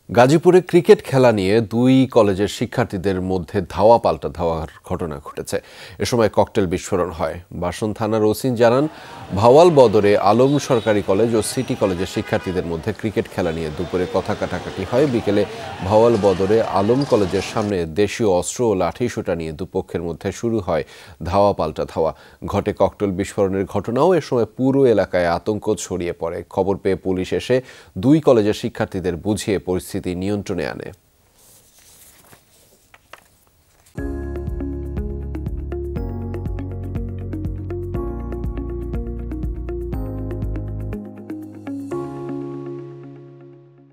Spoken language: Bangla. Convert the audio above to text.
গাজীপুরে ক্রিকেট খেলা নিয়ে দুই কলেজের শিক্ষার্থীদের মধ্যে ধাওয়া পাল্টা ধাওয়ার ঘটনা ঘটেছে। এ সময় ককটেল বিস্ফোরণ হয়। বাসন থানার ওসি জানান, ভাওয়াল বদরে আলম সরকারি কলেজ ও সিটি কলেজের শিক্ষার্থীদের মধ্যে ক্রিকেট খেলা নিয়ে দুপুরে কথা কাটাকাটি হয়। বিকেলে ভাওয়াল বদরে আলম কলেজের সামনে দেশীয় অস্ত্র ও লাঠি সোঁটা নিয়ে দুপক্ষের মধ্যে শুরু হয় ধাওয়া পাল্টা ধাওয়া। ঘটে ককটেল বিস্ফোরণের ঘটনাও। এ সময় পুরো এলাকায় আতঙ্ক ছড়িয়ে পড়ে। খবর পেয়ে পুলিশ এসে দুই কলেজের শিক্ষার্থীদের বুঝিয়ে পরিস্থিতি নিয়ন্ত্রণে আনে।